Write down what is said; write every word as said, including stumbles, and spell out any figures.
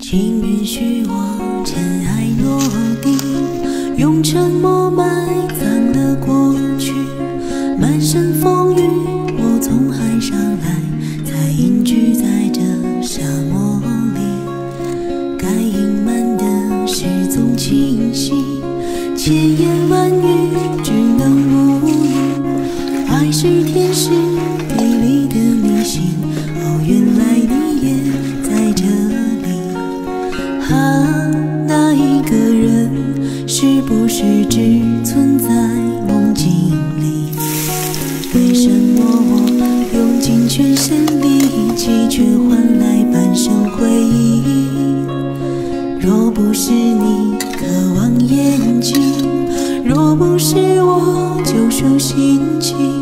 请允许我尘埃落定，用沉默埋葬了过去。满身风雨，我从海上来，才隐居在这沙漠里。该隐瞒的事总清晰，千言万语只能无语。爱是天时地利的迷信，哦，原来你也在这里。啊，那一个人是不是只存在梦境里？为什么我用尽全身力气，却换来半生回忆？若不是你渴望眼睛，若不是我救赎心情，